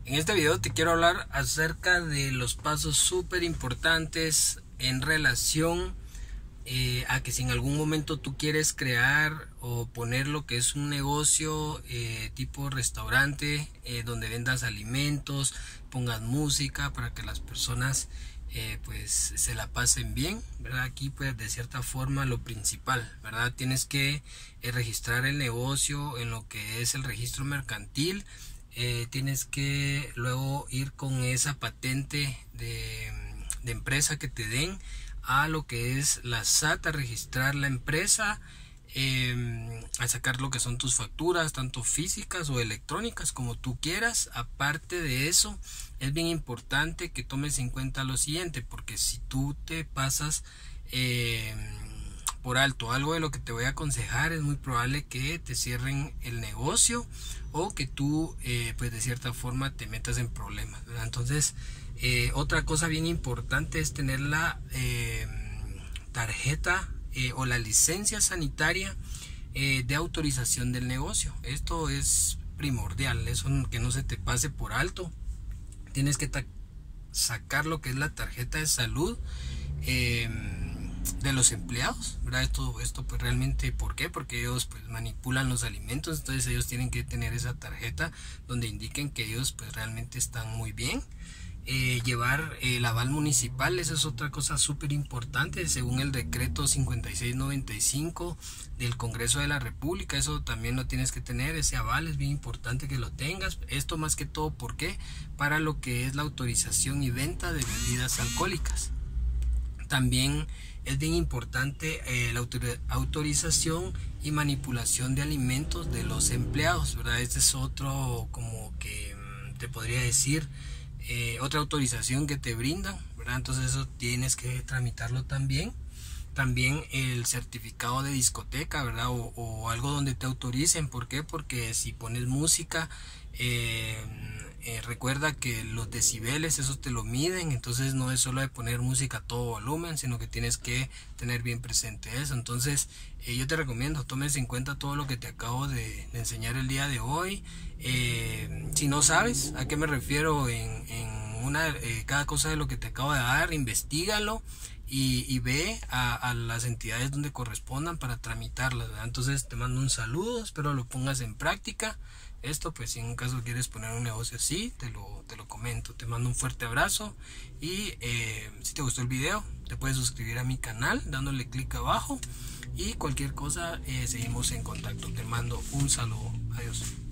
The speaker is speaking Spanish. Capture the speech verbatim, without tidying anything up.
En este video te quiero hablar acerca de los pasos súper importantes en relación eh, a que si en algún momento tú quieres crear o poner lo que es un negocio eh, tipo restaurante eh, donde vendas alimentos, pongas música para que las personas eh, pues se la pasen bien, ¿verdad? Aquí pues de cierta forma lo principal, ¿verdad? Tienes que eh, registrar el negocio en lo que es el registro mercantil. Eh, tienes que luego ir con esa patente de, de empresa que te den a lo que es la S A T, a registrar la empresa, eh, a sacar lo que son tus facturas, tanto físicas o electrónicas como tú quieras. Aparte de eso, es bien importante que tomes en cuenta lo siguiente, porque si tú te pasas eh, por alto algo de lo que te voy a aconsejar, es muy probable que te cierren el negocio o que tú eh, pues de cierta forma te metas en problemas, ¿verdad? Entonces eh, otra cosa bien importante es tener la eh, tarjeta eh, o la licencia sanitaria eh, de autorización del negocio. Esto es primordial, eso que no se te pase por alto. Tienes que sacar lo que es la tarjeta de salud eh, de los empleados, ¿verdad? Esto, esto pues realmente, ¿por qué? Porque ellos pues manipulan los alimentos, entonces ellos tienen que tener esa tarjeta donde indiquen que ellos pues realmente están muy bien. Eh, llevar el aval municipal, esa es otra cosa súper importante, según el decreto cincuenta y seis noventa y cinco del Congreso de la República. Eso también lo tienes que tener, ese aval es bien importante que lo tengas. Esto más que todo, ¿por qué? Para lo que es la autorización y venta de bebidas alcohólicas. También es bien importante eh, la autor autorización y manipulación de alimentos de los empleados, ¿verdad? Este es otro, como que te podría decir, eh, otra autorización que te brindan, ¿verdad? Entonces eso tienes que tramitarlo también. También el certificado de discoteca, ¿verdad? O, o algo donde te autoricen. ¿Por qué? Porque si pones música, eh, eh, recuerda que los decibeles, eso te lo miden. Entonces no es solo de poner música a todo volumen, sino que tienes que tener bien presente eso. Entonces eh, yo te recomiendo, tomes en cuenta todo lo que te acabo de, de enseñar el día de hoy. Eh, si no sabes a qué me refiero en, en una, eh, cada cosa de lo que te acabo de dar, investígalo. Y, y ve a, a las entidades donde correspondan para tramitarlas, ¿verdad? Entonces te mando un saludo, espero lo pongas en práctica. Esto pues si en un caso quieres poner un negocio así, te lo, te lo comento. Te mando un fuerte abrazo y eh, si te gustó el video te puedes suscribir a mi canal dándole clic abajo y cualquier cosa eh, seguimos en contacto. Te mando un saludo, adiós.